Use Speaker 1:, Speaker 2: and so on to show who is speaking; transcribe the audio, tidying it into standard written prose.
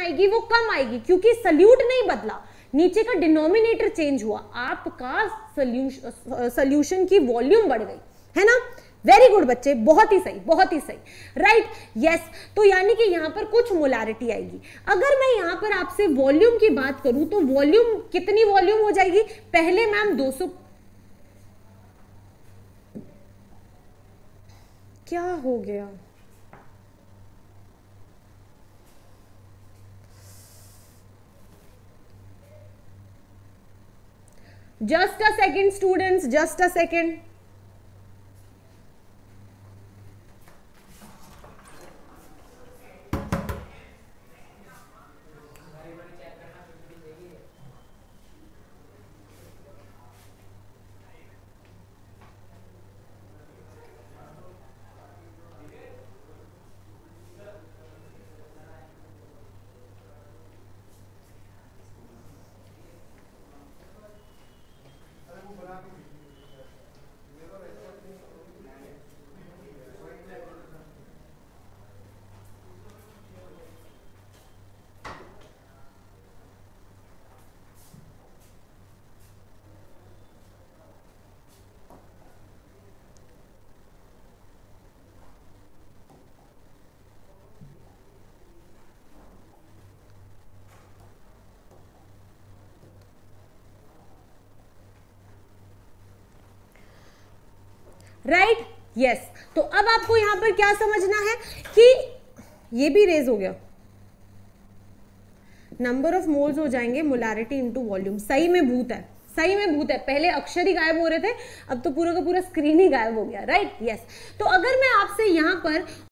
Speaker 1: आएगी वो कम आएगी, क्योंकि सल्यूट नहीं बदला, नीचे का डिनोमिनेटर चेंज हुआ, आपका सॉल्यूशन की वॉल्यूम बढ़ गई, है ना। वेरी गुड बच्चे, बहुत ही सही, बहुत ही सही, राइट, यस। तो यानी कि यहां पर कुछ मोलारिटी आएगी। अगर मैं यहां पर आपसे वॉल्यूम की बात करूं तो वॉल्यूम, कितनी वॉल्यूम हो जाएगी, पहले मैम 200, क्या हो गया, just a second students, just a second. Right, yes. तो अब आपको यहां पर क्या समझना है कि ये भी रेज हो गया, नंबर ऑफ मोल्स हो जाएंगे मोलारिटी इनटू वॉल्यूम। सही में भूत है, सही में भूत है, पहले अक्षर ही गायब हो रहे थे, अब तो पूरा का पूरा स्क्रीन ही गायब हो गया, राइट, यस। तो अगर मैं आपसे यहां पर